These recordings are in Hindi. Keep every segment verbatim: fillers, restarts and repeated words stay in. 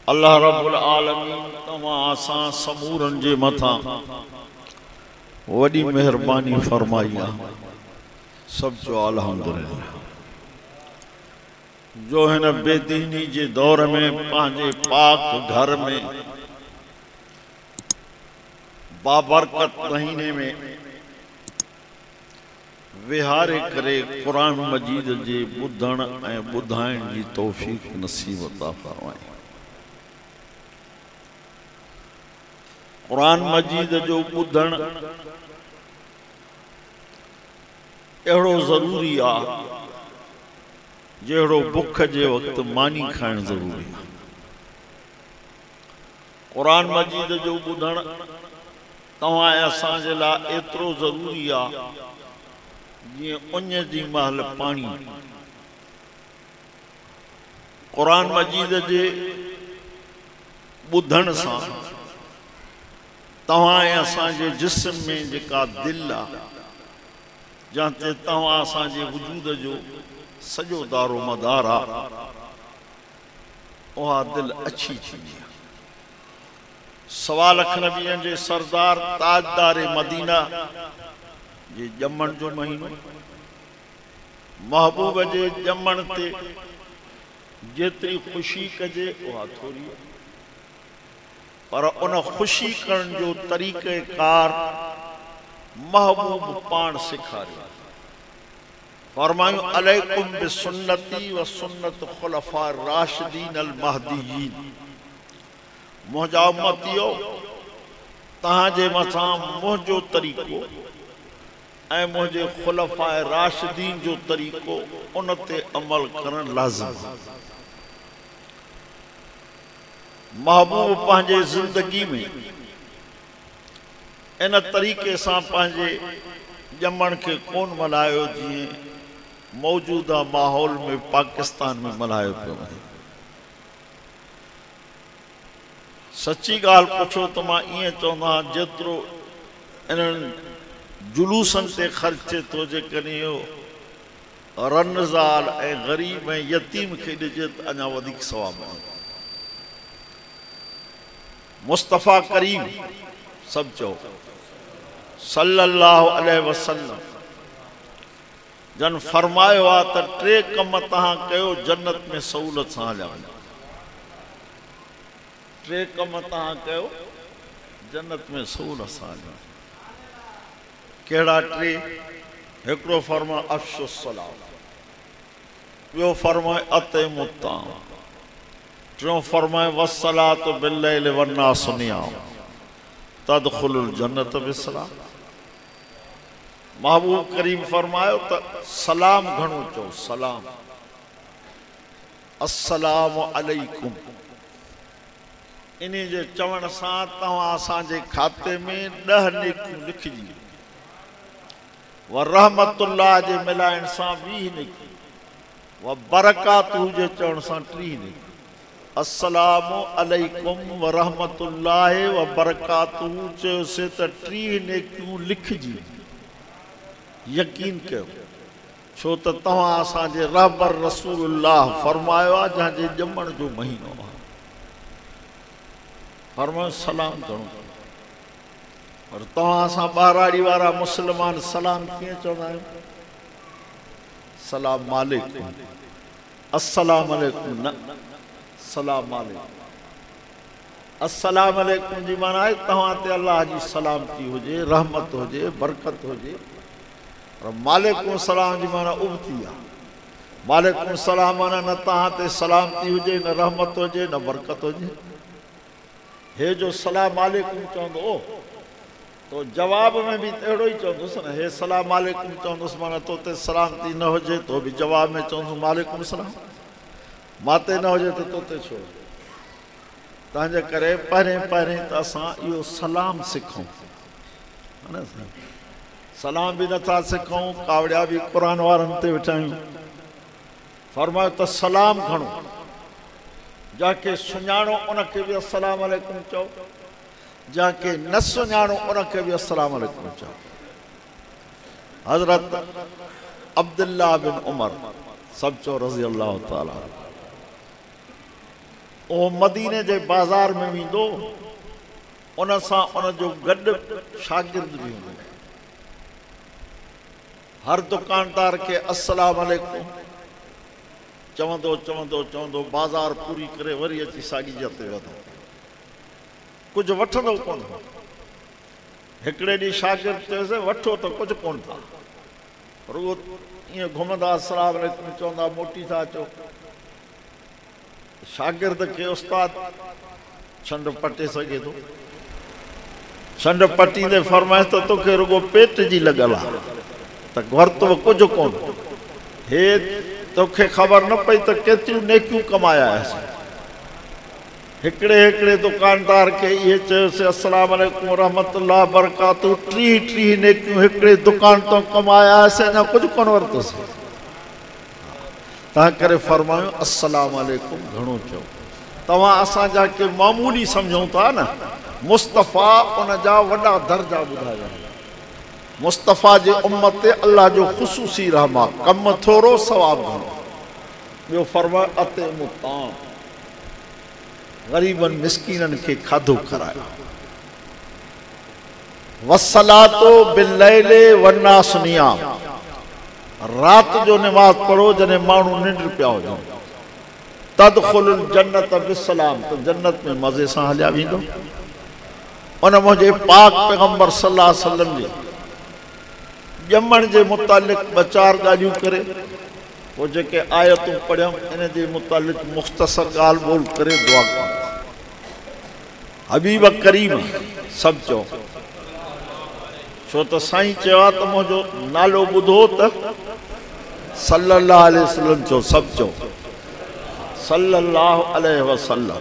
अल्लाह रब्बुल आलमीन तमाम असां समूरन जे मथा वडी मेहरबानी फरमाई आहे। सब जो अल्हम्दुलिल्लाह। जो हिन बेदीनी जे दौर में पंहिंजे पाक घर में बाबरकत महीने में विहारे करे कुरान मजीद जे ॿुधण ऐं ॿुधाइण जी तौफ़ीक़ नसीब अता फरमाए। कुरान मजीद जो ॿुधण अहिड़ो ज़रूरी आहे जहिड़ो बुख जे वक़्तु मानी खाइण ज़रूरी आहे। कुरान मजीद जो ॿुधण तव्हां ऐं असांजे लाइ एतिरो ज़रूरी आहे जीअं उञ जी महिल पाणी। कुरान मजीद जे ॿुधण सां तव्हां ऐं असांजे जिस्म में जेका दिलि आहे जंहिं ते तव्हां असांजे वजूद जो सॼो दारो मदार आहे उहा दिलि अछी थींदी आहे। सवा लख नबियनि जे सरदार ताजदार मदीना जे ॼमण जो महीनो महबूब जे ॼमण ते जेतिरी ख़ुशी कजे उहा थोरी आहे, पर उन ख़ुशी करण जो तरीक़ेकार महबूब पाण सेखारियो। फरमायूं अलैकुम बिसुन्नती व सुन्नत खुलफा राशिदीन अल महदीयीन। मुंहिंजा उम्मतियो तव्हांजे मथां मुंहिंजो तरीक़ो ऐं मुंहिंजे खुलफा राशिदीन जो तरीक़ो उन ते अमल करण लाज़िम आहे। महबूब पंहिंजे ज़िंदगी में इन तरीक़े सां पंहिंजे ॼमण खे कोन मल्हायो जीअं मौजूदा माहौल में पाकिस्तान में मल्हायो पियो वञे। सची ॻाल्हि पुछो त मां ईअं चवंदो आहियां जेतिरो इन्हनि जुलूसनि ते ख़र्च थिए थो जेकॾहिं इहो रनज़ाल ऐं ग़रीब ऐं यतीम खे ॾिजे त अञा वधीक सवाबु आहे। मुस्तफ़ा करीम सब चओ सल्लल्लाहु अलैहि वसल्लम जन फरमायो आहे त टे कम तव्हां कयो जन्नत में सहूलत सां हलिया वञो। टे कम तव्हां कयो जन्नत में सहूलत सां हलिया वञो। कहिड़ा टे? हिकिड़ो फरमाए अफ़्शु सलाम, ॿियो फरमाए अतिमु ताम, टियों फरमाए वस्सलातु बिल्लैल वन्नासु नियाम तदखुलुल जन्नत बिसलाम। महबूब करीम फरमायो त सलाम घणो चओ। सलाम अस्सलामु अलैकुम। इन जे चवण सां तव्हां असांजे खाते में ॾह नेकियूं लिखिजी व रहमतुल्लाह जे मिलाइण सां वीह नेकियूं व बरकातू जे चवण सां टीह नेकियूं। अस्सलामु अलैकुम व रहमतुल्लाह व बरकातू चयोसीं त टीह नेकियूं लिखिजी। यकीन कयो छो त तव्हां असांजे रहबर रसूलुल्लाह फरमायो आहे जंहिंजे ॼमण जो महीनो आहे। फरमायो सलाम घणो, पर तव्हां असां ॿाराड़ी वारा मुस्लमान सलाम कीअं चवंदा आहियूं? सलाम वालेकुम, अस्सलाम अलैकुम न, सलाम वालेकुम। अस्सलाम वालेकुम जी माना आहे तव्हां ते अल्लाह जी सलामती हुजे, रहमत हुजे, बरकत हुजे। और मालेकुम सलाम जी माना उबती आहे। मालेकुम सलाम माना न तव्हां ते सलामती हुजे, न रहमत हुजे, न बरकत हुजे। हे जो सलाम वालेकुम चवंदो ओ तो जवाब में भी अहिड़ो ई चवंदुसि न। हे सलाम वालेकुम चवंदुसि माना तो ते सलामती न हुजे तो भी जवाब में चवंदुसि वालेकुम सलाम। माते न हुजे तो तोते छो। तंहिंजे करे पहिरें पहिरें त असां इहो सलाम सिखूं। सलाम बि नथा सिखूं, कावड़िया बि क़ुरान वारनि ते वेठा आहियूं। फरमायो त सलाम घणो, जंहिंखे सुञाणो उनखे बि अस्सलाम वालेकुम चओ, जंहिंखे न सुञाणो उनखे बि अस्सलाम वालेकुम चओ। हज़रत अब्दुल्लाह बिन उमर सब चो रज़ी अल्लाह ताला ओ मदीने जे बाज़ार में वेंदो, उन सां उन जो गॾु शागिर्द बि हूंदो। हर दुकानदार के अस्सलाम वालेकुम चवंदो चवंदो चवंदो बाज़ार पूरी करे वरी अची साॻी जते वधो, कुछ वठंदो कोन हो। हिकिड़े ॾींहुं शागिर्द चयोसि वठो त कुछ कोन था, रुगो ईअं घुमंदा अस्सलाम वालेकुम चवंदा मोटी था अचो। शागिर्द के उस्ताद छंड पटे सघे थो, छंड पटींदे फरमाइश त तोखे रुगो पेट जी लॻल आहे त वरितो कुछ कोन, हे तोखे ख़बर न पई त केतिरियूं नेकियूं कमाया आहिनि। हिकिड़े हिकिड़े दुकानदार के इहे चयोसि अस्सलाम वालेकुम रहमतुल्लाह बरकातहू, टीह टीह नेकियूं हिकिड़े दुकान तो कमाया आहिनि, अञा कुझु कोन वरितोसीं। तंहिं करे फरमायूं अस्सलाम वालेकुम घणो चओ। तव्हां असांजा के मामूली सम्झूं था न, मुस्तफ़ा उन जा वॾा दर्जा ॿुधाया। मुस्तफ़ा जे उम्मत ते अल्लाह जो ख़ुसूसी रहम आहे, कमु थोरो सवाबु घणो। ॿियो फरमायो अते मुताम, ग़रीबनि मिस्कीननि खे खाधो खारायो। वसलातो बिल्लैले वन्नास नियाम, रात जो नमाज पढ़ो जॾहिं माण्हू निंड पिया हुजनि। तदखुलुल जन्नत बिस्सलाम, तो जन्नत में मज़े सां हलिया वेंदो। उन मुंहिंजे पाक पैगंबर सल्लल्लाहु अलैहि वसल्लम जे ॼमण जे मुतालिक़ ॿ चारि ॻाल्हियूं करे पोइ जेके आयतूं पढ़ियमि इन जे मुतालिक़ मुख़्तसर ॻाल्हि ॿोल करे दुआ कयूं। हबीब करीम सभु चओ, छो त साईं चयो आहे त मुंहिंजो नालो ॿुधो त सल्लल्लाहु अलैहि वसल्लम चओ, सभु चओ सल्लल्लाहु अलैहि वसल्लम।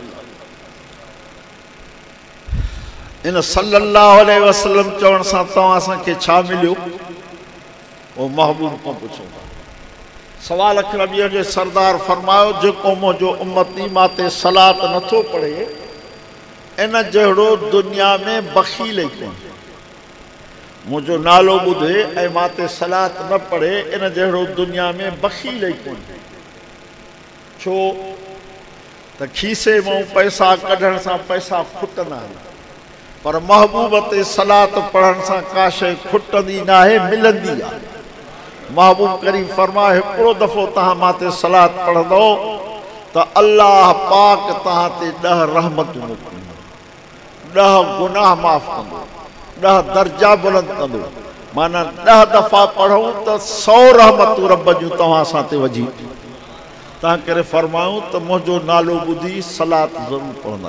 इन सल्लल्लाहु अलैहि वसल्लम चवण सां तव्हां असांखे छा मिलियो, वो महबूब को पुछो। सवाल अखरबिया जे सरदार फरमायो, जेको मुंहिंजो उम्मती माते सलात नथो पढ़े इन जहिड़ो दुनिया में बख़ील ई कोन। मुंहिंजो नालो ॿुधे ऐं माते सलात न पढ़े इन जहिड़ो दुनिया में बख़ील ई कोन। छो त खीसे मां पैसा कढण सां पैसा खुटंदा आहिनि, पर महबूब ते सलात पढ़ण सां का शइ खुटंदी न आहे, मिलंदी आहे। महबूब करीम फरमाए, हिकिड़ो दफ़ो तव्हां माते सलात पढ़ंदो त अल्लाह पाक तव्हां ते ॾह रहमतूं मोकिलींदो, ॾह गुनाह माफ़ कंदो, ॾह दर्जा बुलंद कंदो। माना ॾह दफ़ा पढ़ूं त सौ रहमतूं रब जूं तव्हां सां ते वजी। तंहिं करे फरमायूं त मुंहिंजो नालो ॿुधी सलात ज़रूरु पढ़ंदा।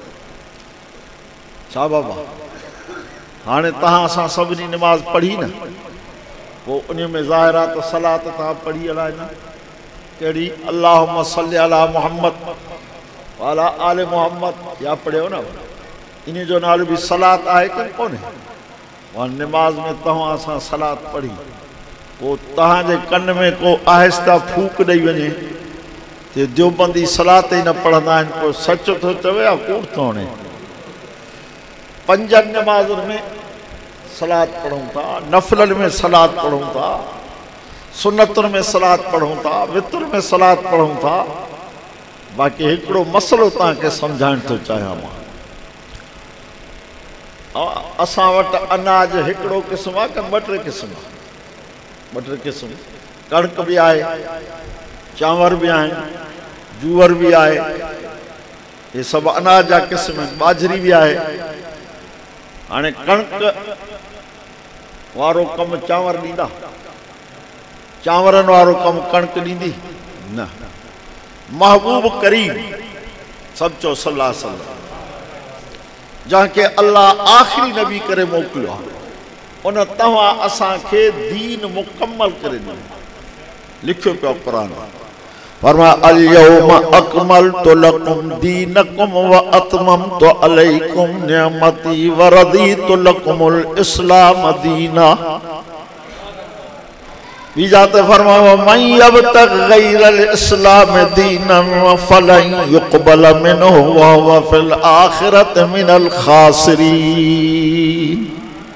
छा बाबा, हाणे तव्हां असां सभिनी नमाज़ पढ़ी न, पोइ उन में ज़ाहिर आहे त सलात तव्हां पढ़ी अलाए न कहिड़ी, अल्लाहुम्मा सल्ली अला मुहम्मद वाला आले मुहम्मद, या पढ़ियो न, इन जो नालो बि सलात आहे कि कोन्हे। नमाज़ में तव्हां असां सलात पढ़ी पोइ तव्हांजे कन में को आहिस्ता फूक ॾेई वञे ते देवबंदी सलात ई न पढ़ंदा आहिनि, पोइ सच थो चवे या कूड़ थो हणे। पंजनि नमाज़ुनि में सलात पढ़ूं था, नफ़िलनि में सलात पढ़ूं था, सुन्नतुनि में सलात पढ़ूं था, वितर में सलात पढ़ूं था। बाक़ी हिकिड़ो मसइलो तव्हांखे सम्झाइण थो चाहियां मां। असां वटि अनाज हिकिड़ो क़िस्म आहे कि ॿ टे क़िस्म आहे, ॿ टे क़िस्म। कणिक बि आहे, चांवर बि आहिनि, जूअर बि आहे, ये सभु अनाज जा क़िस्म आहिनि। बाजरी बि आहे। हाणे कणिक वारो कमु चांवर ॾींदा, चांवरनि वारो कमु कणिक ॾींदी न। महबूब करीम सभु चओ सल्लल्लाहु अलैहि वसल्लम, जंहिंखे अल्लाह आख़िरी नबी करे मोकिलियो आहे, उन तव्हां असांखे दीन मुकम्मल करे ॾिनो। लिखियो पियो क़ुरान, फरमाया अल-यौम अकमलतु लकुम दीनकुम व अतममतु अलैकुम निअमती व रदीतु लकुमुल इस्लाम दीना। बीजाते फरमाया मन यबतग गैरल इस्लाम दीनन फलन युक़बल मिनहु व हुव फिल आखिरति मिनल खासिरीन।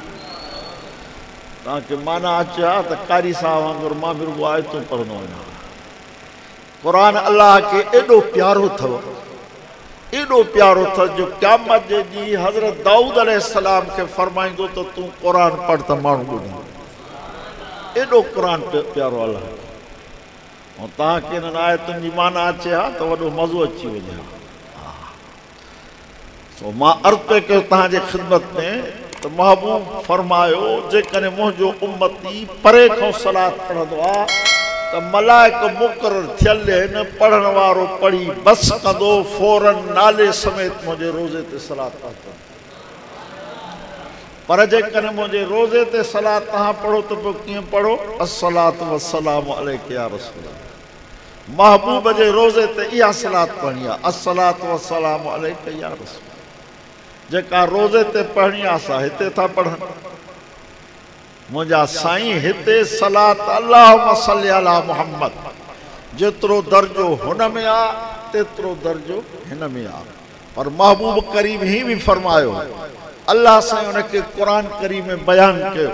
ताकि माना अचा त कारी साहब वांगुरु मां बि रुगो आयतूं पढ़ंदो आहियां। क़ुरान अल्लाह खे एॾो प्यारो अथव, एडो प्यारो था जो क़यामत जे ॾींहुं हज़रत दाऊद अलैहिस्सलाम के फरमाइंदो तो तू कुरान पढ़ त माण्हू ॿुधंदो। एडो कुरान प्यारो अल्लाह ऐं तव्हांखे हिननि आयतुनि जी माना अचे हा त वॾो मज़ो अची वञे हा। सो मां अर्ज़ु पे कयो तव्हांजे ख़िदमत में त महबूब फरमायो जेकॾहिं मुंहिंजो उम्मती परे खां सलात पढ़ंदो आहे त मलाइक मुक़रर थियल आहिनि, पढ़ण वारो पढ़ी बस कंदो, फौरन नाले समेत मुंहिंजे रोज़े ते सलात पढ़ंदो। पर जेकॾहिं मुंहिंजे रोज़े ते सलात तव्हां पढ़ो त पोइ कीअं पढ़ो? अस्सलातु वस्सलामु अलैका या रसूल अल्लाह। महबूब जे रोज़े ते इहा सलात पढ़णी आहे, अस्सलातु वस्सलामु अलैका या रसूल। जेका रोज़े ते पढ़णी आहे असां हिते था पढ़नि। मुंहिंजा साईं हिते सलात अल्लाहुम्मा सल्ली अला मुहम्मद जेतिरो दर्जो हुन में आहे तेतिरो दर्जो हिन में आहे। पर महबूब करीम ही बि फरमायो, अल्लाह साईं उनखे क़ुरान करीम में बयान कयो,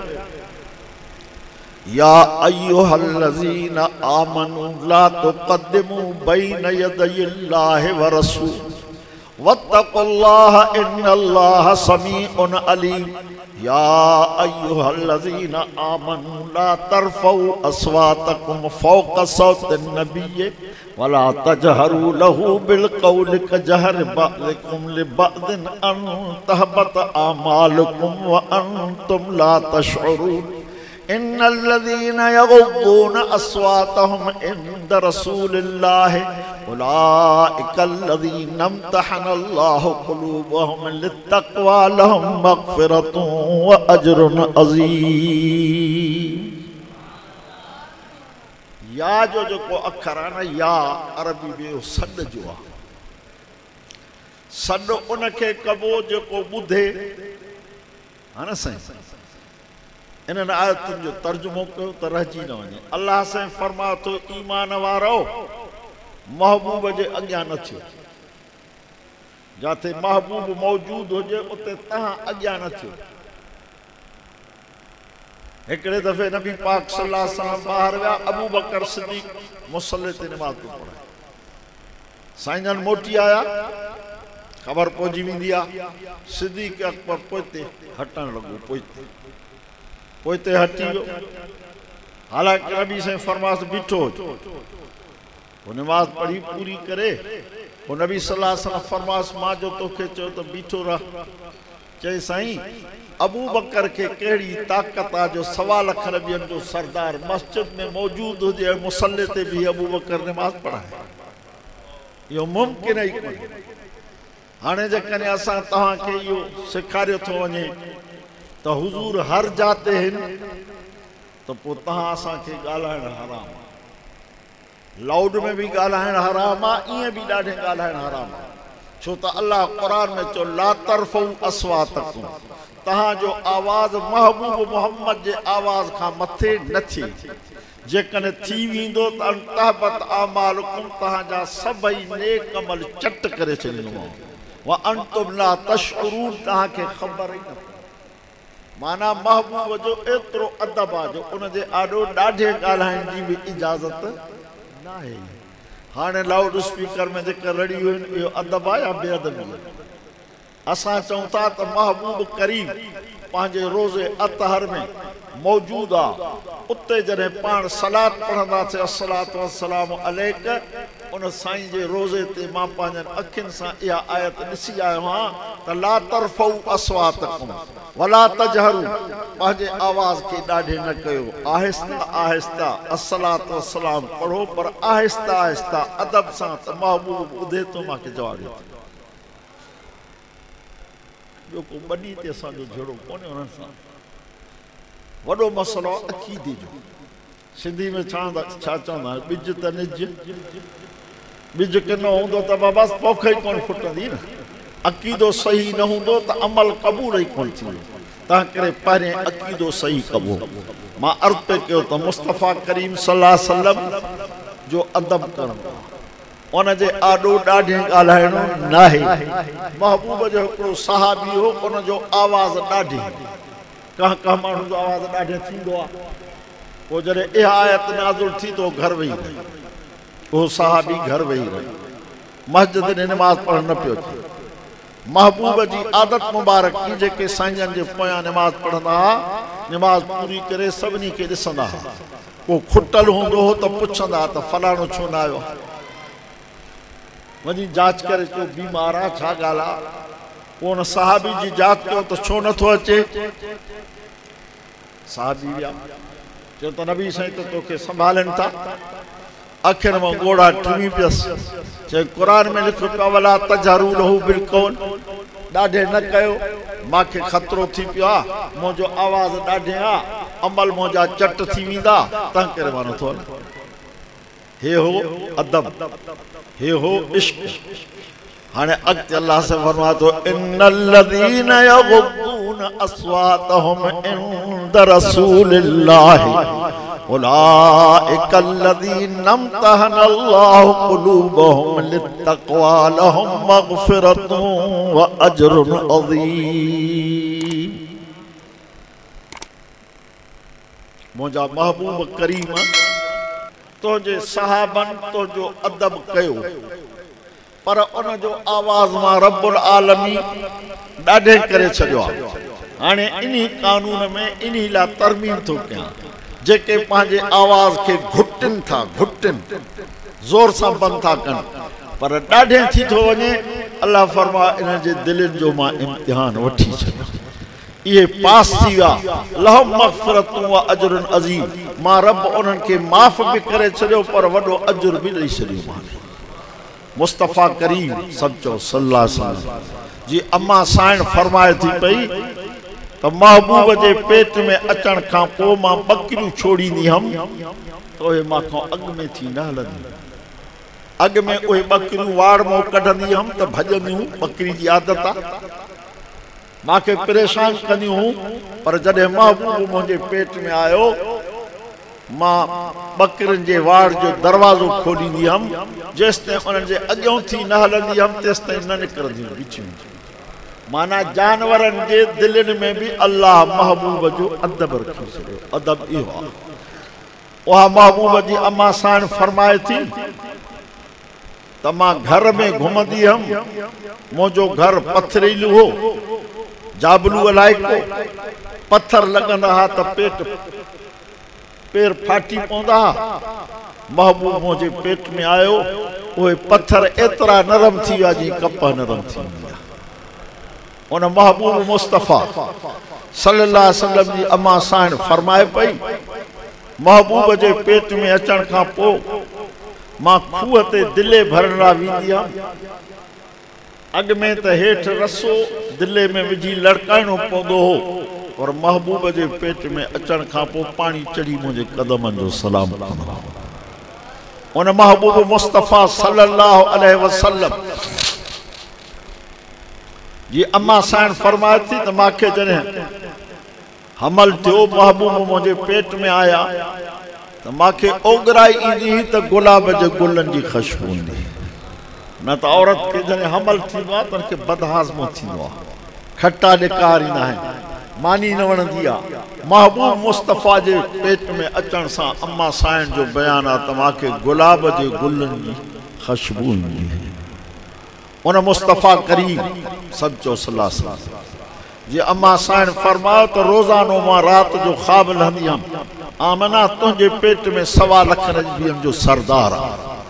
या अय्युहल्लज़ीना आमनू ला तुक़द्दिमू बैन यदयिल्लाहि व रसूल वत्तक़ुल्लाह इन्नल्लाह समीउन अलीम। या अय्युहल्लज़ीना आमनू ला तरफ़ऊ अस्वातकुम फ़ौक़ सौतिन नबिय्य वला तजहरू लहू बिलक़ौलि कजहरि बअदिकुम लिबअदिन अन तहबत आमालुकुम व अंतुम ला तशउरून। इन्नल्लज़ीना यग़ुद्दून अस्वातहुम इंद रसूलिल्लाहि उलाइकल्लज़ीना इम्तहनल्लाहु क़ुलूबहुम लित्तक़वा लहुम मग़फ़िरतुन व अज्रुन अज़ीम। या जो जेको अखर आहे न या अरबी में सॾ जो आहे। सॾ उनखे कबो जेको ॿुधे हा न साईं। इन्हनि आयतुनि जो तर्जुमो कयो त रहिजी न वञे। अल्लाह साईं फरमाए थो ईमान वारो महबूब जे अॻियां न थियो। जिथे महबूब मौजूद हुजे उते तव्हां अॻियां न थियो। हिकिड़े दफ़े नबी पाक सल्लल्लाहु अलैहि वसल्लम ॿाहिरि विया, अबू बकर सिद्दीक़ मुसल्ले ते निमाज़ पियो पढ़ाए। साईं जन मोटी आया, ख़बर पहुची वेंदी आहे। सिद्दीक़ अकबर पोइते हटण लॻो, पोइते पोइते हटी वियो। हालांकि नबी साईं फरमास बीठो हुजे। वो निमाज़ पढ़ी पूरी करे वो नबी सल्लल्लाहु अलैहि वसल्लम फरमास मां जो तोखे चयो त बीठो रह। चई साईं अबू बकर के कहिड़ी ताक़त आहे जो सवा लख नबियनि जो सरदार मस्जिद में मौजूद हुजे ऐं मुसल्ले ते बि अबू बकर निमाज़ पढ़ाए। इहो मुमकिन ई कोन्हे। हाणे जेकॾहिं असां तव्हांखे इहो सेखारियो थो वञे त हुज़ूर हर जाते आहिनि त पोइ तव्हां असांखे ॻाल्हाइणु हराम आहे। लाउड में भी ॻाल्हाइणु हराम आहे, ईअं बि ॾाढे ॻाल्हाइणु हराम आहे। छो त अल्लाह क़ुरान में चयो ला तरफ़ऊ अस्वातकुम, तव्हांजो आवाज़ महबूब मोहम्मद जे आवाज़ खां मथे न थी। जेकॾहिं थी वेंदो त तहबत आमालुकुम, तव्हांजा सभई नेक अमल चट करे छॾींदोमांव। व अंतुम ला तशउरून, तव्हांखे ख़बर ई न। माना महबूब जो एतिरो अदब आहे जो उनजे आॾो ॾाढे ॻाल्हाइण जी बि इजाज़त न आहे। हाणे लाउड स्पीकर में जेके रड़ी आहिनि इहो अदब आहे या बेअदबी आहे? असां चऊं था त महबूब करीम पंहिंजे रोज़े अतहर में मौजूद आहे। उते जॾहिं पाण सलात पढ़ंदासीं अस्सलातु वस्सलामु अलैका, उन साईं जे रोज़े ते मां पंहिंजनि अखियुनि सां इहा आयत ॾिसी आयो आहियां त ला तरफ़ऊ अस्वातकुम वला तजहरू, पंहिंजे आवाज़ खे ॾाढे न कयो, आहिस्ता आहिस्ता अस्सलातु वस्सलाम पढ़ो, पर आहिस्ता आहिस्ता अदब सां त महबूब ॿुधे थो मूंखे जवाबु ॾियो। ॿियो को ॿॾी ते असांजो जहिड़ो कोन्हे उन्हनि सां। वॾो मसइलो अक़ीदे जो। सिंधी में छा छा चवंदा आहिनि, ॿिज त निज, ॿिज किनो हूंदो त बस पोख ई कोन फुटंदी न। अक़ीदो सही न हूंदो त अमल क़बूल ई कोन थींदो। तंहिं करे पहिरें अक़ीदो सही कबो। मां अर्ज़ु पे कयो त मुस्तफ़ा करीम सल्लल्लाहु अलैहि वसल्लम जो अदब करणो, उनजे आॾो ॾाढे ॻाल्हाइणो न आहे। महबूब जो हिकिड़ो सहाबी हो, उनजो आवाज़ ॾाढी, कंहिं कंहिं माण्हू जो आवाज़ ॾाढे थींदो आहे। पोइ जॾहिं इहा आयत नाज़िल थी तो घर वेही रही, उहो सहाबी घर वेही रही। मस्जिद में नमाज पढ़ण न पियो अचे। महबूब जी आदत मुबारक की जेके साईं जे पोयां नमाज पढ़ंदा हुआ, नमाज पूरी करे सभिनी खे ॾिसंदा हुआ। को खुटल हूंदो हो त पुछंदा त फलाणो छो न आयो, वञी जांच करे चयो बीमार आहे, छा ॻाल्हि आहे। पोइ हुन सहाबी जी जांच कयो त छो नथो अचे। सहाबी विया, चयो त नबी साईं त तोखे संभालनि था। अखियुनि मां ॻोढ़ा टिमी पियसि। चयो क़ुरान में लिखियो पियो वला तजहरू लहू बिलकौल, ॾाढे न कयो, मूंखे ख़तरो थी पियो आहे, मुंहिंजो आवाज़ ॾाढे आहे, अमल मुंहिंजा चट थी वेंदा, तंहिं करे मां नथो हलां। हे हो अदब, हे हो इश्क। हाणे अॻिते अल्लाह से फरमाए थो इन्नल्लज़ीन यग़ुद्दून अस्वातहुम इंद रसूलिल्लाहि उलाइकल्लज़ीना इम्तहनल्लाहु क़ुलूबहुम लित्तक़वा लहुम मग़फ़िरतुन व अज्रुन अज़ीम। मुंहिंजा महबूब करीम तुंहिंजे सहाबन तुंहिंजो अदब कयो, पर उन जो आवाज़ मां रब्बुल आलमीन ॾाढे करे छॾियो आहे। हाणे इन्ही कानून में इन्ही लाइ तरमीम थो कयां, जेके पंहिंजे आवाज़ खे घुटनि था, घुटनि ज़ोर सां बंदि था कनि, पर ॾाढे थी थो वञे। अल्लाह फरमा इन जे दिलनि जो मां इम्तिहान वठी छॾियो, इहे पास थी विया। लहुम मग़फ़िरतुन व अज्रुन अज़ीम, मां रब उन्हनि खे माफ़ बि करे छॾियो, पर वॾो अजुर बि ॾेई छॾियो मां। मुस्तफ़ा करीम सचो सल्लल्लाहु अलैहि वसल्लम जी अम्मा साइण फरमाए थी पई त महबूब जे पेट में अचण खां पोइ मां बकरियूं छोड़ींदी हुअमि त उहे मांखां अॻु में थी न हलंदियूं। अॻु में उहे बकरियूं वाड़ मों कढंदी हुअमि त भॼंदियूं, बकरी जी आदत आहे, मांखे परेशान कंदियूं हुयूं। पर जॾहिं महबूब मुंहिंजे पेट में आयो, मां बकरियुनि जे वाड़ जो दरवाज़ो खोलींदी हुअमि, जेसिताईं उन्हनि जे अॻियां थी न हलंदी हुअमि तेसिताईं न निकिरंदियूं बिछियूं। माना जानवरनि जे दिलनि में बि अल्लाह महबूब जो अदब रखी छॾियो। अदब इहो आहे। उहा महबूब जी अम्मा साइण फरमाए थी त मां घर में घुमंदी हुअमि, मुंहिंजो घर पथरीलो हो, जाबलू इलाइक़ो, पत्थर लॻंदा हुआ त पेट पेर फाटी पवंदा। महबूब मुंहिंजे पेट में आयो, उहे पत्थर एतिरा नरम थी विया जी कपह नरम थी विया। उन महबूब मुस्तफ़ा सल्लल्लाहु अलैहि वसल्लम जी अम्मा साइण फरमाए पई महबूब जे पेट में अचण खां पोइ मां खूह ते दिले भरण लाइ वेंदी हुअमि। अॻु में त हेठि रसो दिले में विझी लड़काइणो पवंदो हो, पर महबूब जे पेट में अचण खां पोइ पाणी चढ़ी मुंहिंजे कदमनि जो सलाम कंदो। उन महबूब मुस्तफ़ा सल्लल्लाहु अलैहि वसल्लम जी अम्मा साइण फरमाए थी त मूंखे जॾहिं हमल थियो, महबूब मुंहिंजे पेट में आया त मूंखे ओघराई ईंदी हुई त गुलाब जे गुलनि जी ख़ुशबू ईंदी। न त औरत खे जॾहिं हमल थींदो आहे त हुनखे बदहाज़मो थींदो आहे, खटा ॾिकार ईंदा आहिनि, मानी न वणंदी आहे। महबूब मुस्तफ़ा जे पेट में अचण सां अम्मा साइण जो बयानु आहे त मूंखे गुलाब जे गुलनि जी ख़ुशबू ईंदी। उन मुस्तफ़ा करीम सचो सल्लल्लाहु अलैहि वसल्लम जी अम्मा साइण फरमायो त रोज़ानो मां राति जो ख्वाब लहंदी हुअमि, आमना तुंहिंजे पेट में सवा लख रजबियनि जो सरदार आहे।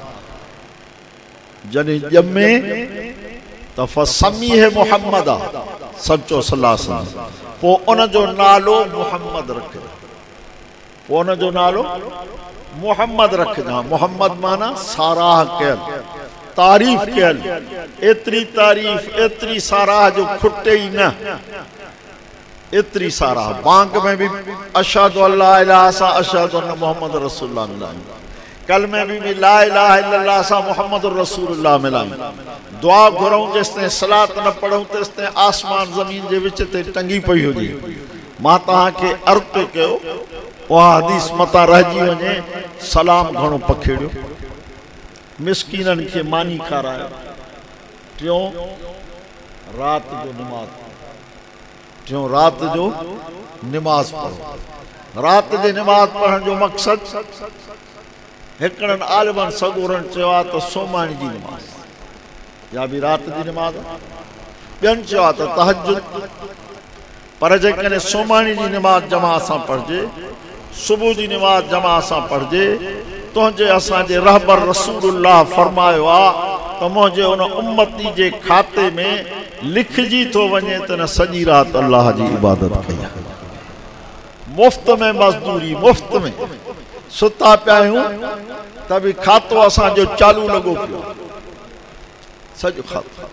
जॾहिं ॼमे त फसमीह मुहम्मद आहे सचो सल्लल्लाहु अलैहि वसल्लम, पोइ उन जो नालो मुहम्मद रखिजां। पोइ उन जो नालो मुहम्मद रखिजां। मुहम्मद माना साराह कयल, तारीफ़ कयल। एतिरी तारीफ़, एतिरी साराह जो खुटे ई न, एतिरी साराह। बांग में भी अशहदु अल्ला इलाहा सा अशहदु अन्न मुहम्मद रसूलुल्लाह मिलाई, कलमे में भी ला इलाहा इल्लल्लाह सा मुहम्मद रसूलुल्लाह मिलाई। दुआ घुरूं जेसिताईं सलात न पढ़ूं तेसिताईं आसमान ज़मीन जे विच ते टंगी पई हुजे। मां तव्हांखे अर्ज़ कयो, उहा हदीस मतां रहिजी वञे, सलाम घणो पखेड़ियो, मिसकीननि खे मानी खारायो। टियों राति जो निमाज़, टियों राति जो निमाज़ पढ़ो। राति जे निमाज़ पढ़ण जो मक़सदु हिकिड़नि आलिमनि सगोरनि चयो आहे त सोमाणी जी निमाज़, या भी रात जी नमाज ॿियनि चयो आहे त तहज्जुद पर जेकॾहिं सोमाणी जी नमाज जमा सां पढ़जे सुबुह जी नमाज जमा सां पढ़जे तुंहिंजे असांजे रहबर रसूलुल्लाह फरमायो आहे त मुंहिंजे उन उम्मती जे खाते में लिखजी थो वञे त न सॼी राति अल्लाह जी इबादत कई आहे मुफ़्त में मज़दूरी मुफ़्त में सुता पिया आहियूं त बि खातो असांजो चालू लॻो पियो सॼो खातो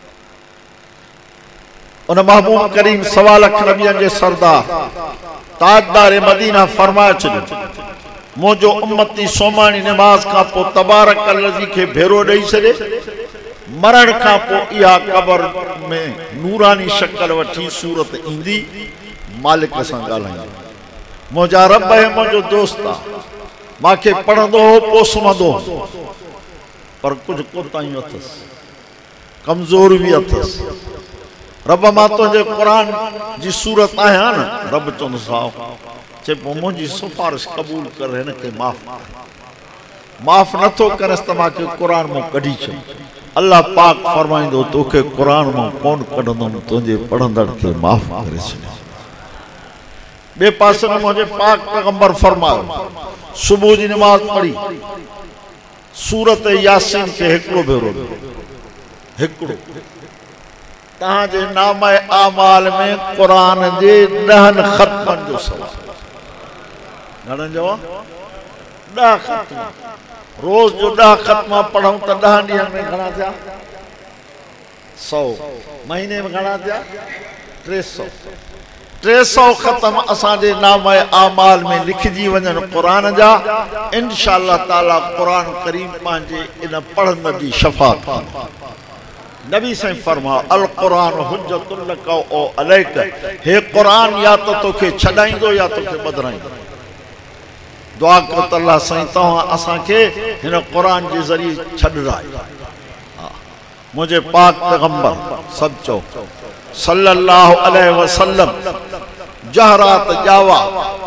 उन महबूब करीम सवा लख नबियनि जे सरदार ताजदार मदीना फरमाए छॾियो मुंहिंजो उम्मती सोमाणी नमाज खां पोइ तबारक अल्लज़ी खे भेरो ॾेई छॾे मरण खां पोइ इहा क़बर में नूरानी शक्ल वठी सूरत ईंदी मालिक सां ॻाल्हाईंदी मुंहिंजा रब ऐं मुंहिंजो दोस्त आहे मूंखे पढ़ंदो हो पोइ सुम्हंदो हो पर कुझु कोताहियूं अथसि कमज़ोर बि अथसि रब मां तुंहिंजे क़ुरान जी सूरत आहियां न रब चवंदो साहब चए पोइ मुंहिंजी सिफारिश क़बूल कर हिन खे माफ़ माफ़ नथो करेसि त मूंखे क़ुरान मां कढी छॾ अल्लाह पाक फरमाईंदो तोखे क़ुरान मां कोन कढंदुमि तुंहिंजे पढ़ंदड़ खे माफ़ करे छॾ ॿिए पासे में मुंहिंजे पाक पैगंबर फरमायो सुबुह जी नमाज पढ़ी सूरत यासीन खे हिकिड़ो भेरो हिकिड़ो तव्हांजे नामे आमाल में क़ुरान जे ॾहनि ख़तमनि जो सवाल घणनि जो ॾह ख़तम रोज़ जो ॾह ख़तम पढ़ूं त ॾह ॾींहंनि में घणा थिया सौ महीने में घणा थिया टे सौ टे सौ ख़तम असांजे नामे आमाल में लिखजी वञनि क़ुरान जा इंशाअल्लाह ताला क़ुरान करीम पंहिंजे इन पढ़ंदड़ जी शफ़ाअत नबी साईं फरमा अल क़ुरान हुज्जतुन लक औ अलैक हे क़ुरान या तो तोखे छॾाईंदो या तोखे ॿधाईंदो दुआ कयो त अल्लाह साईं तव्हां असांखे हिन क़ुरान जे ज़रिए छॾायो मुंहिंजे पाक पैगंबर सभु चओ सल्लल्लाहु अलैहि वसल्लम जहरात जावा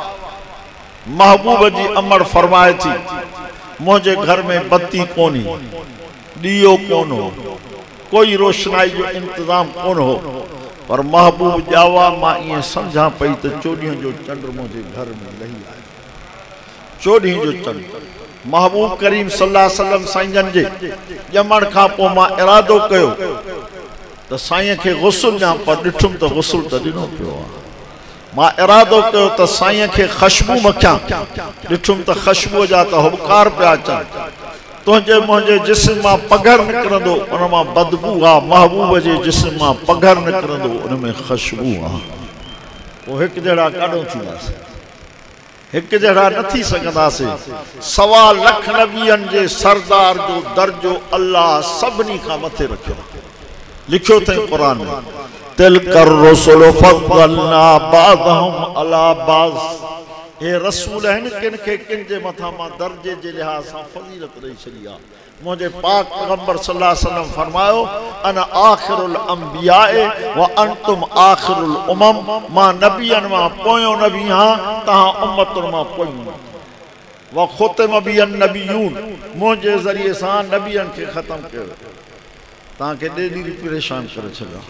महबूब जी अमर फरमाए थी मुंहिंजे घर में बत्ती कोनी ॾीओ कोन हो कोई रोशनाई जो इंतजाम कोन हो पर महबूब जावा मां ईअं सम्झां पई त चोॾहं जो चंड मुंहिंजे घर में लही आयो चोॾहं जो चंड महबूब करीम सल्लल्लाहु अलैहि वसल्लम साईं जे ॼमण खां पोइ मां इरादो कयो त साईं खे गुस्ल ॾियां पर ॾिठुमि त गुस्ल त ॾिनो पियो आहे मां इरादो कयो त साईं खे ख़ुशबू मखियां ॾिठुमि त ख़ुशबूअ जा त हुबकार पिया अचनि तुंहिंजे मुंहिंजे जिस्म मां पघर निकिरंदो उन मां बदबू आहे महबूब जे जिस्म मां पघर निकिरंदो उन में ख़ुशबू आहे पोइ हिकु जहिड़ा काॾो थींदासीं हिकु जहिड़ा न थी सघंदासीं सवा लख नबियनि जे सरदार जो दर्जो अल्लाह सभिनी खां मथे रखियो लिखियो अथई क़ुरान में तिलकर रुसुल फद्दलना बाज़हुम अला बाज़ हे रसूल आहिनि किन खे किन जे मथां मां दर्जे जे लिहाज़ सां फज़ीलत ॾेई छॾी आहे मुंहिंजे पाक पैगंबर सल्लल्लाहु अलैहि वसल्लम फरमायो अना आखिरुल अंबिया व अंतुम आखिरुल उमम मां नबियनि मां पोयों नबी आहियां तव्हां उम्मतुनि मां पोयूं व ख़ुतिम बियन नबियून मुंहिंजे ज़रिए सां नबियनि खे ख़तमु कयो तव्हांखे ॾेढी परेशान करे छॾियो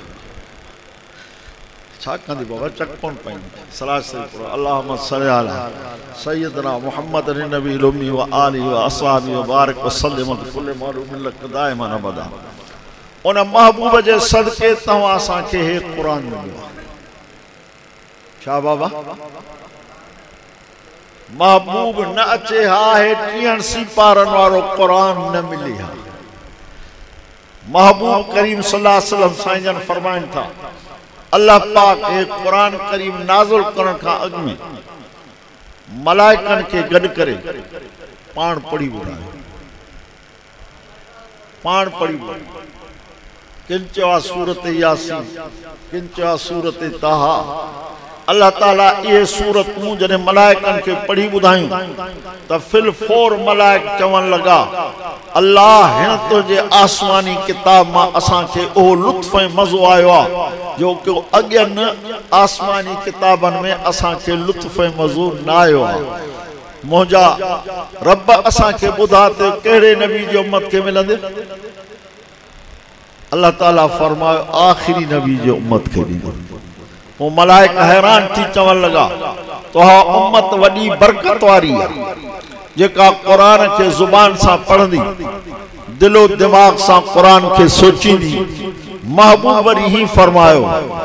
छा कंदी बाबा चक कोन पाईंदी सलाह सही पढ़ो अल्लाहुम्मा सल्ली अला सय्यदना मुहम्मद नबी उम्मी व आलिहि व असहाबी व बारिक व सल्लिम कुल मालूम लक दाइमन अबदा उन महबूब जे सदके तव्हां असांखे हे क़ुरान मिलियो छा बाबा महबूब न अचे हा हे टीहनि सिपारनि वारो क़ुरान न मिली हा महबूब करीम सल्लल्लाहु अलैहि वसल्लम साईं जन फरमाइनि था अल्लाह पाक हे क़ुरान करीम नाज़िल करण खां अॻु में मलाइकनि खे गॾु करे पाण पढ़ी ॿुधायो पाण पढ़ी ॿुधायो किन चयो आहे सूरत यासीन किन चयो आहे सूरत ताहा अल्लाह ताला ये सूरत मूं जॾहिं मलाइकनि खे पढ़ी ॿुधायूं त फिल फोर मलाइक चवण लॻा अल्लाह हिन तुंहिंजे आसमानी किताब मां असांखे उहो लुत्फ़ ऐं मज़ो आयो आहे जो कि अॻियनि आसमानी किताबनि में असांखे लुत्फ़ ऐं मज़ो न आयो आहे मुंहिंजा रब असांखे ॿुधा त कहिड़े नबी जी उम्मत खे मिलंदे अल्लाह ताला फरमायो आखिरी नबी जे उम्मत के ॾींदो। वो मलाइक हैरान थी चवण लगा तो हा उम्मत वडी बरकत वारी है जेका कुरान के जुबान सा पढ़ंदी दिलो दिमाग सा कुरान के सोचींदी। महबूब वरी ही फरमायो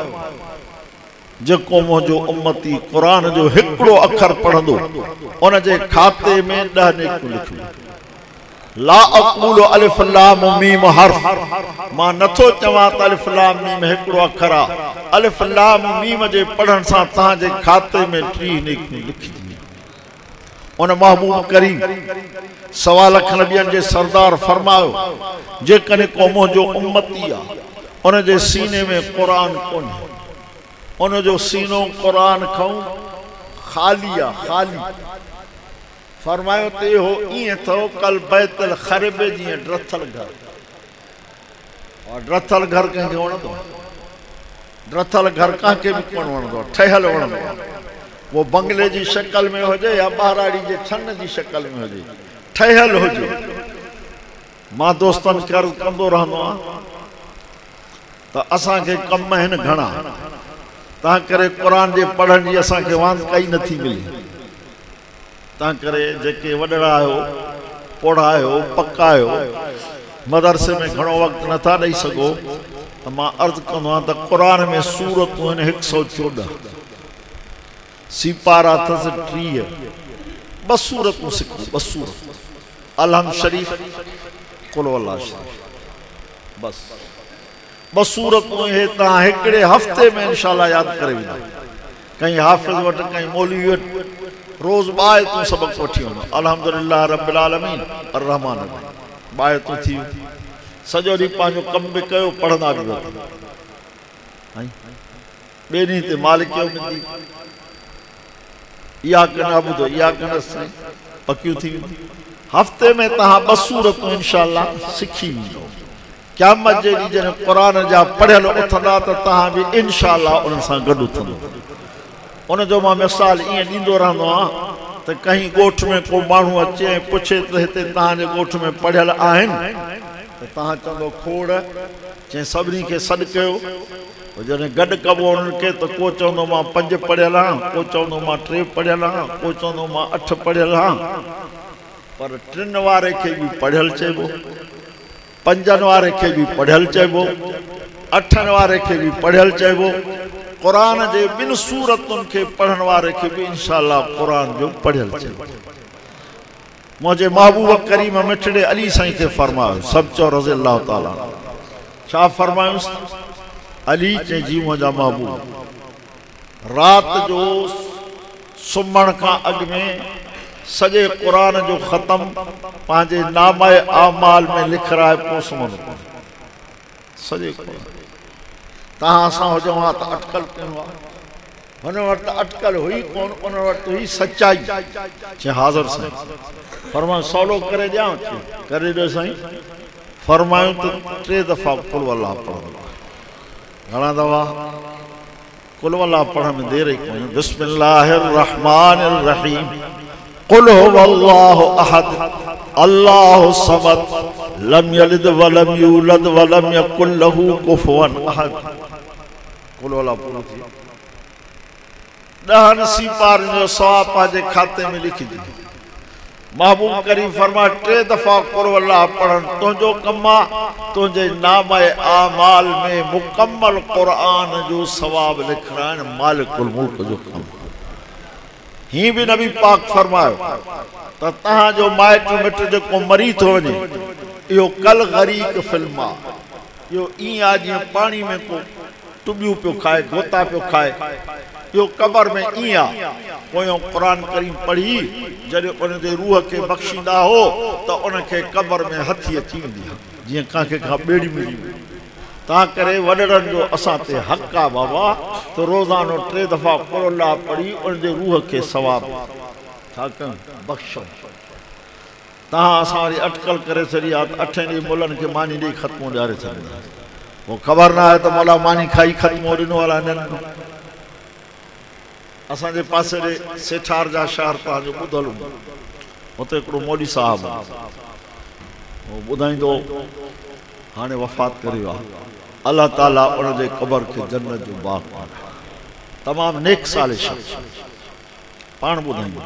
जेको मुंहिंजो उम्मती कुरान जो हिकिड़ो अखर पढ़ंदो उन जे खाते में ॾह नेकियूं लिखियूं। ला अक़ूलु अलिफ लाम मीम हर्फ, मां नथो चवां त अलिफ लाम मीम हिकिड़ो अखर आहे। अलिफ लाम मीम जे पढ़ण सां तव्हांजे खाते में टीह नेकियूं लिखी। उन महबूब करीम सवा लख नबियनि जे सरदार फरमायो जेकॾहिं को मुंहिंजो उम्मती आहे उन जे सीने में क़ुरान कोन्हे, उन जो सीनो क़ुरान खां ख़ाली आहे, ख़ाली। फरमायो ते हो ईअं थो कल बैतल खरबे जीअं ड्रथल घर। और ड्रथल घर कंहिंखे वणंदो? ड्रथल घर कंहिंखे बि कोन वणंदो, ठहियल वणंदो आहे। वो बंगले जी शक्ल में हुजे या ॿाराड़ी जे छन जी शक्ल में हुजे, ठहियल हुजे। मां दोस्तनि खे अर्ज़ु कंदो रहंदो आहियां त असांखे कम आहिनि घणा, तंहिं करे क़ुरान जे पढ़ण जी असांखे वांद काई नथी मिले। तंहिं करे जेके वॾड़ा आहियो, पोढ़ा आहियो, पक्का आहियो, मदरसे में घणो वक़्तु नथा ॾेई सघो त मां अर्ज़ु कंदो आहियां त क़ुरान में सूरतूं आहिनि हिकु सौ चोॾहं, सीपारा अथसि टीह, ॿ सूरतूं सिखो, ॿ सूरत अलहम शरीफ़, कुल वल्लाह शरीफ़, बसि ॿ सूरतूं इहे तव्हां हिकिड़े हफ़्ते में इंशाअल्लाह यादि करे वेंदा। कहीं हाफ़िज़ वटि, कहीं मौलवी वटि रोज़ ॿ आयतूं सबक़ वठी वञो। अल्हम्दुलिल्लाह रब्बिल आलमीन अर्रहमान ॿ आयतूं थी वियूं। सॼो ॾींहुं पंहिंजो कमु बि कयो, पढ़ंदा बि वठो। ॿिए ॾींहं ते मालिक यौमिद्दीन, इहा कन अबुदो, इहा कन नस्तईन, पकियूं थी वेंदियूं। हफ़्ते में तव्हां ॿ सूरतूं इंशाअल्लाह सिखी वेंदो। क़यामत जे ॾींहुं जॾहिं क़ुरान जा पढ़ियल उथंदा त तव्हां बि इंशाअल्लाह उन्हनि सां गॾु उथंदो। उन जो मां मिसाल ईअं ॾींदो रहंदो आहियां त कहीं ॻोठ में को माण्हू अचे ऐं पुछे त हिते तव्हांजे ॻोठ में पढ़ियल आहिनि त तव्हां चवंदो खोड़, चई सभिनी खे सॾु कयो। जॾहिं गॾु कबो उन्हनि खे त को चवंदो मां पंज पढ़ियल आहियां, को चवंदो मां टे पढ़ियल आहियां, को चवंदो मां अठ पढ़ियल आहियां। पर टिनि वारे खे बि पढ़ियल चइबो, पंजनि वारे खे बि पढ़ियल चइबो, अठनि वारे खे बि पढ़ियल चइबो। क़ुरान जे ॿिनि सूरतुनि खे पढ़ण वारे खे बि इंशाअल्लाह क़ुरान जो पढ़ियल चइबो। मुंहिंजे महबूब करीम मिठड़े अली साईं खे फरमायो, सभु चओ रज़ी अल्लाह ताला। छा फरमायुसि? अली चई जी मुंहिंजा महबूब राति जो सुम्हण खां अॻु में सॼे क़ुरान जो ख़त्म पंहिंजे नामाए आमाल में लिखराए पोइ सुम्हंदो। सॼे क़ुरान तव्हां असां हुजूं हा त अटकल कयूं आहे, हुन वटि त अटकल हुई कोन, उन वटि हुई सचाई। चई हाज़िर साईं। फरमायो सवलो करे ॾियां? करे ॾियो साईं। फरमायूं त टे दफ़ा कुल वल्लाह पढ़ंदो। घणा दफ़ा? कुल वल्लाह पढ़ण में देर ई कोन्हे। बिस्मिल्लाहिर रहमानिर रहीम। कुल हुवल्लाहु अहद अल्लाहु समद लम यलिद वलम यूलद वलम यकुल लहू कुफुवन अहद। कुल वल्लाह पूरो थी ॾहनि सीपार जो सवाब पंहिंजे खाते में लिखी दी। महबूब करीम फरमा टे दफ़ा कुल वल्लाह पढ़ण तुंहिंजो कमु आहे। तुंहिंजे नामाए आमाल में मुकम्मल क़ुरान जो सवाब लिखाइण मालिकुल मुल्क जो कमु। ही भी नबी पाक फरमायो त तव्हांजो माइट मिट जेको मरी थो वञे इहो कल गरीक फिल्म आहे। इहो ईअं आहे जीअं पाणी में को टुबियूं पियो खाए, गोता पियो खाए। इहो क़बर में ईअं आहे। पोयों क़ुरान करीम पढ़ी जॾहिं उनजे रूह खे बख़्शींदा हो त उनखे क़बर में हथी अची वेंदी आहे, जीअं कंहिंखे खां ॿेड़ी मिली वई। तंहिं करे वॾड़नि जो असां ते हक़ आहे बाबा त रोज़ानो टे दफ़ा कुल वल्लाह पढ़ी उनजे रूह खे सवाब छा कयूं, बख़्शूं। तव्हां असां वरी अटकल करे छॾी आहे त अठे ॾींहं मुलनि खे मानी ॾेई ख़त्मो ॾियारे छॾींदा। पोइ ख़बर न आहे त मुला मानी खाई ख़त्मो ॾिनो वारा हिननि। असांजे पासे ॾे सेठार जा शहर तव्हांजो ॿुधल हूंदो, हुते हिकिड़ो मौली साहिबु ॿुधाईंदो हाणे वफ़ात करे वियो आहे। अल्लाह ताला उन जे क़बर खे जन्नत जो बाग़ बणाए। तमामु नेक साले शख़्स पाण ॿुधाईंदो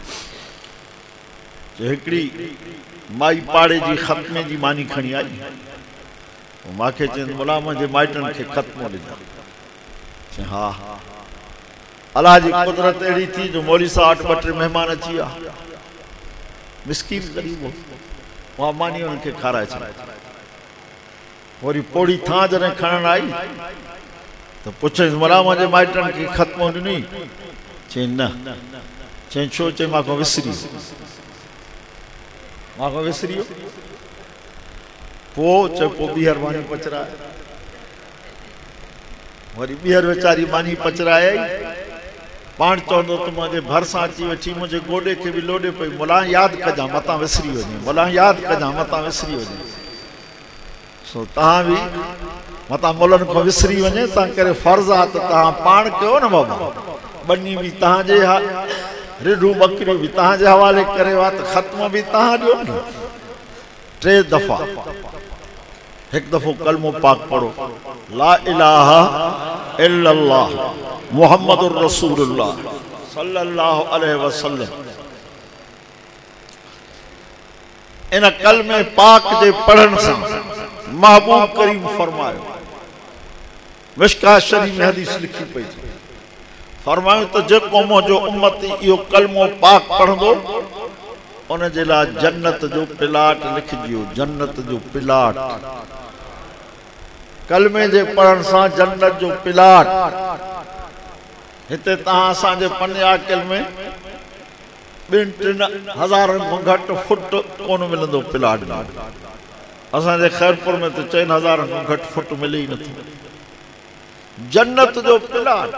हिकिड़ी माई पाड़े जी ख़त्मे जी मानी खणी आई। मूंखे चवंदी मुला मुंहिंजे माइटनि खे ख़त्मो ॾिजां। चई हा। अलाह जी कुदरत अहिड़ी थी जो मौली साहब वटि ॿ टे महिमान अची विया। मिस्कीन ग़रीब हो, उहा मानी उन्हनि खे खाराए छॾी। वरी पोड़ी थां जॾहिं खणण आई त पुछियसि मुला मुंहिंजे माइटनि खे ख़त्मो ॾिनई? चई न। चई छो? चई मां खां विसरी मां खां विसरी वियो। पोइ चए पोइ ॿीहर मानी पचराए। वरी ॿीहर वीचारी मानी पचराए आई। पाण चवंदो त मुंहिंजे भरिसां अची वेठी मुंहिंजे गोॾे खे बि लोॾे पई, मुला यादि कजां मतां विसरी वञे, मुला यादि कजां मतां विसरी वञे। सो तव्हां बि मतां मुलनि खां विसरी वञे तव्हां करे फर्ज़ आहे त तव्हां पाण कयो न बाबा। बनी बि तव्हांजे रिढूं बकरियूं बि तव्हांजे हवाले करे विया त ख़त्मो बि तव्हां ॾियो न। टे दफ़ा हिकु दफ़ो कलमो पाक पढ़ो, ला इलाहा इल्लल्लाह मुहम्मदुर रसूलुल्लाह सल्लल्लाहु अलैहि वसल्लम। इन कलमे पाक जे पढ़ण सां महबूब करीम फरमायो, मिशकात शरीफ में हदीस लिखी पई फरमायो त जेको मुंहिंजो उम्मती इहो कलमो पाक पढ़ंदो उन जे लाइ जन्नत जो प्लाट लिखिजियो। जन्नत जो प्लाट कलमे जे पढ़ण सां जन्नत जो प्लाट। हिते तव्हां असांजे पन्याकिल में ॿिनि टिनि हज़ारनि खां घटि फुट कोन मिलंदो प्लाट। असांजे ख़ैरपुर में त चइनि हज़ारनि खां घटि फुट मिले ई नथो। जन्नत जो प्लाट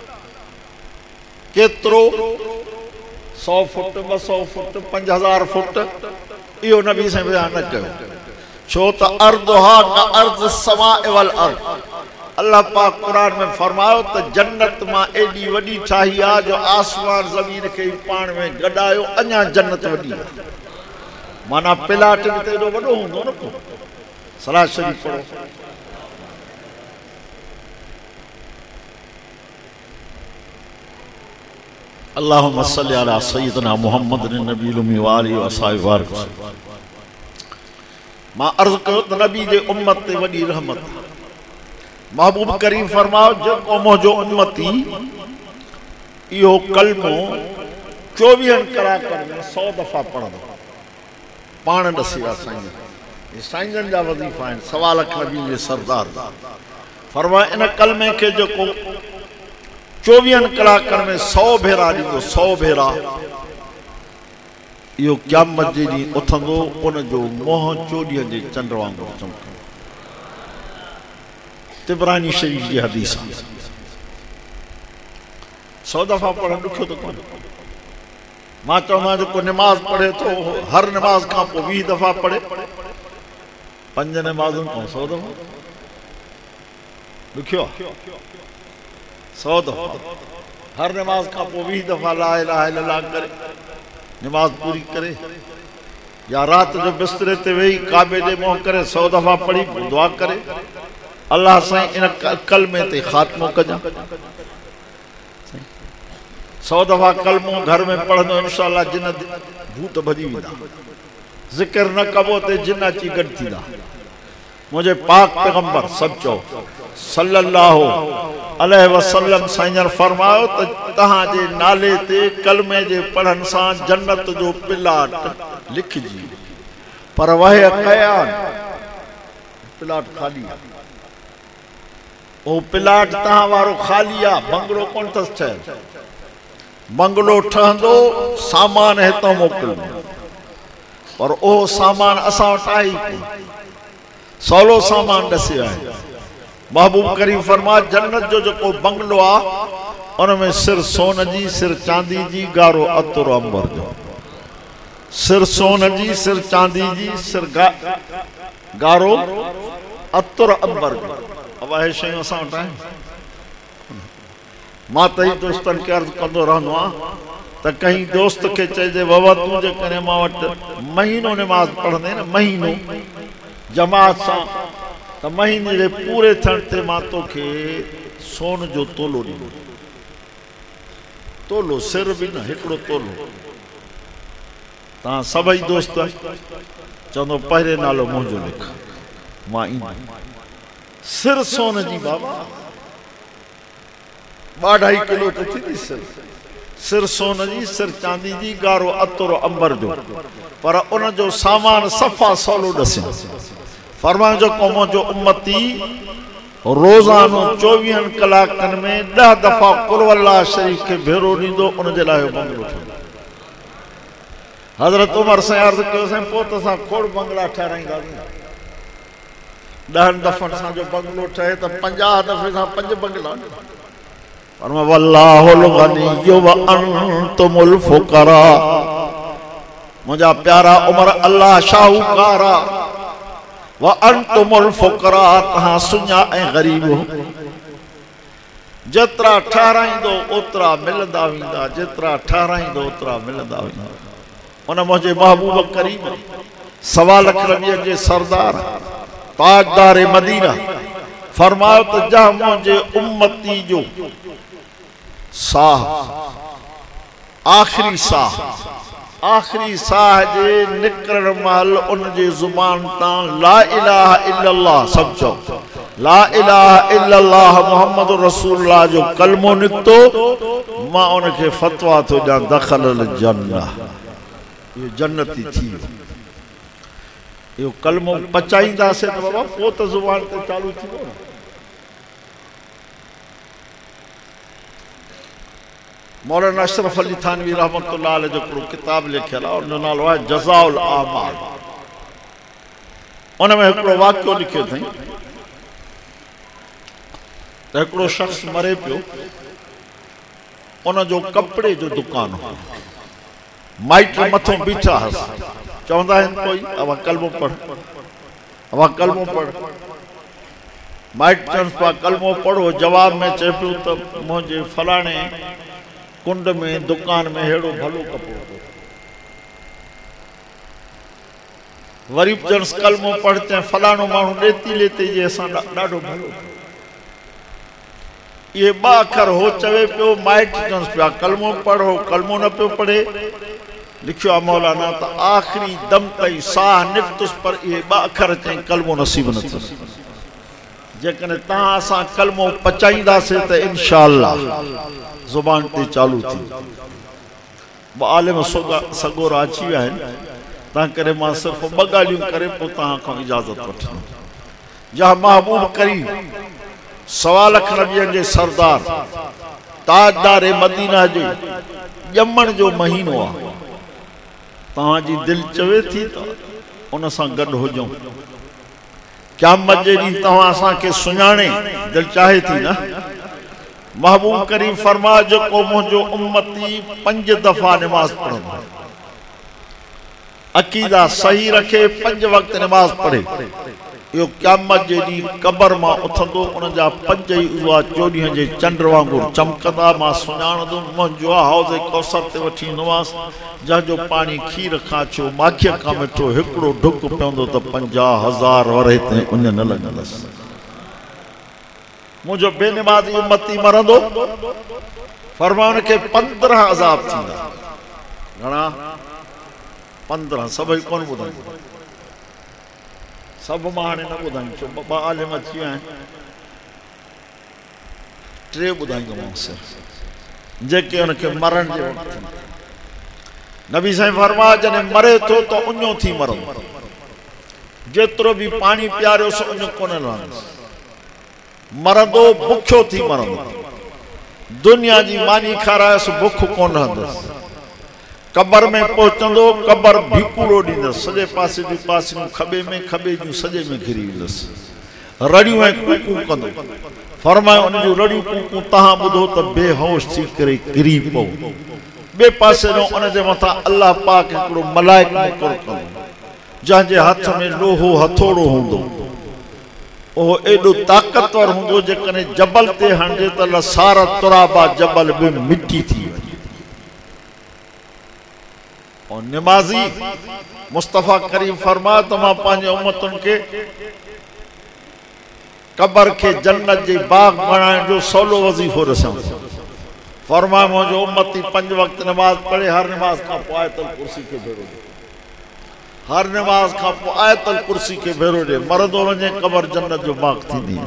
केतिरो? सौ फुट, ॿ सौ फुट, पंज हज़ार फुट? इहो नबी साईं बयान न कयो। छो त अर्दुहा का अर्द समाए वल अर्द। अल्लाह पाक क़ुरान में फरमायो त जन्नत मां एॾी वॾी ठाही आहे जो आसमान ज़मीन खे पाण में गॾायो अञा जन्नत वॾी आहे। माना प्लाट बि त एॾो वॾो हूंदो न। पोइ सलाह शरीफ़ पढ़ो। अल्लाहुम्मा सल्लि अला सय्यिदना मुहम्मदिन नबील उम्मी व आलिहि व असहाबिहि बारिक। मां अर्ज़ कयो त नबी जे उम्मत ते वॾी रहमत। महबूब करीम फरमाओ जेको मुंहिंजो उम्मती इहो कलमो चोवीहनि कलाकनि में सौ दफ़ा पढ़ंदो। पाण ॾसी विया साईं, ये साईंजन जा वज़ीफ़ा आहिनि। सवा लख नबी जे सरदार फरमाए इन कलमे खे जेको चोवीहनि कलाकनि में सौ भेरा ॾींदो, सौ भेरा, इहो क़यामत जे ॾींहुं उथंदो, उनजो मुंहुं चोॾीअ जे चंड वांगुरु चमकंदो। तिबरानी शरीफ़ जी हदीस आहे। सौ दफ़ा पढ़णु ॾुखियो त कोन्हे। मां चवंदो आहियां जेको निमाज़ पढ़े थो हर निमाज़ खां पोइ वीह दफ़ा पढ़े, पंज निमाज़ुनि खां सौ दफ़ा ॾुखियो आहे। सौ दफ़ा हर निमाज़ खां पोइ वीह दफ़ा ला इलाहा इल्लल्लाह करे निमाज़ पूरी करे, या राति जो बिस्तरे ते वेही काबे ॾे मुंहुं करे सौ दफ़ा पढ़ी दुआ करे, अल्लाह साईं इन कलमे ते ख़ात्मो कजां। सौ दफ़ा कलमो घर में पढ़ंदो इंशाअल्लाह जिन भूत भॼी वेंदा। ज़िक्र न कबो ते जिन अची गॾु थींदा। मुंहिंजे पाक पैगंबर सचो सल्लल्लाहु अलैहि वसल्लम साईं फरमायो त तव्हांजे नाले ते कलमे जे पढ़ण सां जन्नत जो प्लाट लिखिजी, पर वहे कयान प्लाट खाली आहे। ओ प्लाट तव्हां वारो खाली आहे, बंगलो कोन अथसि ठहियल। बंगलो ठहंदो सामान हितां मोकिलियो, पर उहो सामान असां वटि आहे ई कोन। सवलो सामान ॾसे आहे। महबूब करीम फरमा जन्नत जो जेको बंगलो आहे उनमें सिर सोन जी, सिर चांदी जी, गारो अतुर अंबर जो। सिर सोन जी, सिर चांदी जी, सिर गा, गारो अतुर अंबर जो। अब आहे शयूं असां वटि आहिनि। मां त ई दोस्तनि खे अर्ज़ु कंदो रहंदो आहियां त कहीं दोस्त खे चइजे बाबा तूं जेकॾहिं मां वटि महीनो निमाज़ पढ़ंदे न, महीनो जमात सां तो महीने जे पूरे थियण ते मां तोखे सोन जो तोलो ॾींदो। तोलो सिर भी न, हिकिड़ो तोलो। तव्हां सभई दोस्त चवंदो पहिरें नालो मुंहिंजो लिख, मां ईंदुमि। सिर सोन जी बाबा, ॿ ढाई किलो तो थी सिर। सिर सोन जी, सिर चांदी जी, गारो अतरो अंबर जो, पर उन जो सामान सफ़ा सवलो ॾसियो। फरमान जो क़ौम जो उम्मती रोज़ानो चौवीह कलाकनि में ॾह दफ़ा कुल अल्लाह शरीफ खे भेरो ॾींदो, उन जे लाइ बंगलो ठहंदो। हज़रत उमर सां अर्ज़ कयोसीं, पोइ त असां खोड़ बंगला ठाराईंदासीं। ॾहनि दफ़नि सां जो बंगलो ठहे त पंजाह दफ़े सां पंज बंगला। फरमाया वल्लाहुल गनिय्यु व अंतुमुल फुकरा। मुंहिंजा प्यारा उमर, अल्लाह शाहूकार आहे, व अंतुमुल फुकरा, तहां सुञा ऐं ग़रीब हो। जेतिरा ठाराईंदो ओतिरा मिलंदा वेंदा, जेतिरा ठाराईंदो ओतिरा मिलंदा वेंदा। उन मुंहिंजे महबूब करीम सवा लख रबियनि जे सरदार ताजदार मदीना फरमायो त जहाँ मुंहिंजे उम्मती जो साह, आखिरी साह, आखिरी साह जे निकरण महिल उन जे ज़ुबान तां ला इलाहा इल्लल्लाह सब चओ, ला इलाहा इल्लल्लाह मुहम्मद रसूलुल्लाह जो कलमो निकतो, मां उनखे फतवा थो ॾियां दख़लल जन्नह, इहो जन्नती थी वियो। इहो कलमो पचाईंदासीं त बाबा पोइ त ज़ुबान ते चालू थी वियो। मौलाना अशरफ अली थानवी रहमतुल्लाह अलैह जो हिकिड़ो किताब लिखियल आहे, उन जो नालो आहे जज़ाउल आमाल। उन में हिकिड़ो वाक़ियो लिखियो अथई त हिकिड़ो शख़्स मरे पियो, उन जो कपिड़े जो दुकान हो। माइट मथों बीठा हुअसि, चवंदा आहिनि कोई अब कलमो पढ़, अब कलमो पढ़। माइट चवनि पिया कलमो पढ़ो, जवाब में चए पियो त मुंहिंजे फलाणे कुंड में दुकान में हेड़ो भलो कपिड़ो पियो। वरी चवंसि कलमो पढ़, चए फलाणो माण्हू ॾेती लेते जे असां ॾाढो भलो। इहे ॿ अखर हो चवे पियो, माइट चवंसि पिया कलमो पढ़ो, कलमो न पियो पढ़े। लिखियो आहे मौलाना त आख़िरी दम ताईं साह निकतुसि, पर इहे ॿ अखर चई कलमो नसीब न थियुसि। जेकॾहिं तव्हां असां कलमो पचाईंदासीं त इंशाअल्लाह ज़ुबान ते चालू थी। ॿ आलिम सगोरा अची विया आहिनि, तंहिं करे मां सिर्फ़ु ॿ ॻाल्हियूं करे पोइ तव्हां खां इजाज़त वठंदुमि। जहाँ महबूब करीम सवा लख नबियनि जे सरदार ताजदार मदीना जो ॼमण जो महीनो आहे, तव्हांजी दिलि चवे थी त उन सां गॾु हुजूं। क़यामत जे ॾींहुं तव्हां असांखे सुञाणे दिलि चाहे थी न। महबूब करीम फरमायो जेको मुंहिंजो उम्मती पंज दफ़ा निमाज़ पढ़ंदो, अक़ीदा सही रखे, पंज वक़्त निमाज़ पढ़े, इहो क़यामत जे ॾींहुं क़बर मां उथंदो, उन जा पंज ई उज़वा चोॾींहं जे चंड वांगुरु चमकंदा। मां सुञाणंदुमि मुंहिंजो हौज़ कौसर ते वठी ईंदोमांसि, जंहिंजो पाणी खीर खां छो माखीअ खां मिठो, हिकिड़ो ढुक पवंदो त पंजाह हज़ार वरे ताईं उन न लॻंदसि। मुंहिंजो बेनिमाज़ी उम्मती मरंदो, फरमायो उनखे पंद्रहं अज़ाब थींदा। घणा? पंद्रहं। सभई कोन ॿुधनि, सभु मां हाणे न ॿुधायूं, छो ॿ आलिम अची विया आहिनि, टे ॿुधाईंदोमांसि जेके हुनखे मरण जे वक़्तु। नबी साईं फरमाया जॾहिं मरे थो त उञो थी मरंदो, जेतिरो बि पाणी पीआरियोसि उञ कोन लहंदुसि। मरंदो बुखियो थी मरंदो, दुनिया जी मानी खारायोसि बुख कोन रहंदुसि। कबर में पहुचंदो, कबर भीकूड़ो ॾींदसि, सॼे पासे जूं पासियूं खॿे में, खॿे जूं सॼे में घिरी वेंदसि। रड़ियूं ऐं कूकूं कंदो। फरमायो उन जूं रड़ियूं कूकूं तव्हां ॿुधो त बेहोश थी करे किरी पओ। ॿिए पासे ॾों उन जे मथां अल्लाह पाक हिकिड़ो मलाइक मुक़ररु कंदो, जंहिंजे हथ में लोहो हथोड़ो हूंदो। उहो एॾो ताक़तवर हूंदो, जेकॾहिं जबल ते हणिजे त लसार तुराबा जबल बि मिटी थी वञे। और निमाज़ी मुस्तफ़ा करीम फरमाया त मां पंहिंजे उम्मतुनि खे कबर के जन्नत जी बाग बनाने जो सवलो वजीफो रसूं। फरमाए मुझो उम्मती पंज वक्त नमाज पढ़े, हर नमाज का आयतुल कुर्सी के भेरो दे, हर नमाज का आयतुल कुर्सी के भेरो दे, मरदो वने कबर जन्नत जो बाग थी।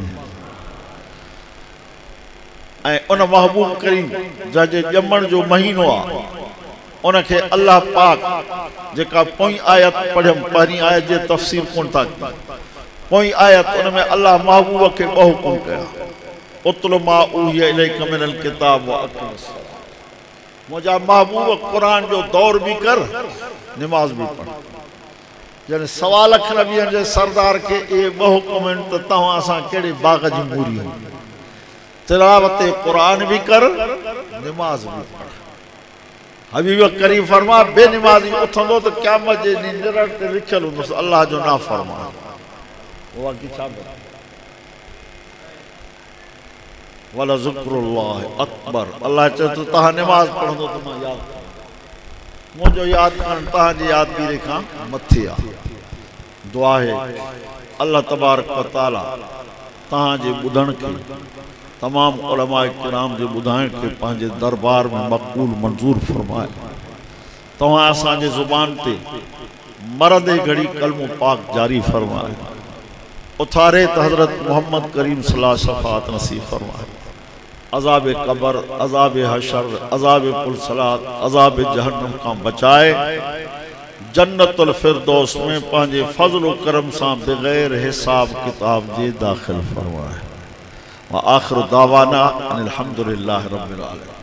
ऐं उन महबूब करीम जंहिंजे ॼमण जो महीनो आहे उनखे अल्लाह पाक जेका पोई आयत पढ़ियमि, पहिरीं आयत जे तफ़सीर कोन था कयूं, पोई आयत उन में अल्लाह महबूब खे ॿ हुकुम कया, उतलु मा उहिया इलैका मिनल किताब व अक़िमिस सलाह। मुंहिंजा महबूब क़ुरान जो दौर भी कर, नमाज भी पढ़। जॾहिं सवा लख नबियनि जे सरदार खे इहे ॿ हुकुम आहिनि त तव्हां असां कहिड़े बाग़ जी मूरी आहियूं। तिलावत कुरान भी कर, नमाज भी पढ़। हबीब करीम फरमा बेनमाजी उथंदो तो क़यामत जे ॾींहुं निरड़ ते लिखियल हूंदुसि अल्लाह जो ना फरमा। उहा की छा वला ज़िक्रुल्लाह अकबर। अल्लाह चए तो तव्हां नमाज पढ़ंदो तो मां यादि कयां। मुंहिंजो यादि करणु तव्हांजी यादगिरी खां मथे आहे। दुआ है अल्लाह तबारक व तआला तव्हांजे ॿुधण खे तमाम उलमा किराम जे ॿुधाइण के पंहिंजे दरबार में मक़बूल मंजूर फरमाए। तव्हां असांजे ज़ुबान ते मरदे घड़ी कलमो पाक जारी फरमाए। उथारे त हज़रत मोहम्मद करीम सल्लल्लाहु अलैहि वसल्लम शफ़ाअत नसीब फरमाए। अज़ाब कबर, अज़ाब हशर, अज़ाब पुलसलात, अज़ाब जहन्नम का बचाए। जन्नतुल फिरदौस में पंहिंजे फज़ल व करम सां बग़ैर हिसाब किताब जे दाखिल फरमाए। व आखिर दावाना अनिल हम्दुलिल्लाहि रब्बिल आलमीन।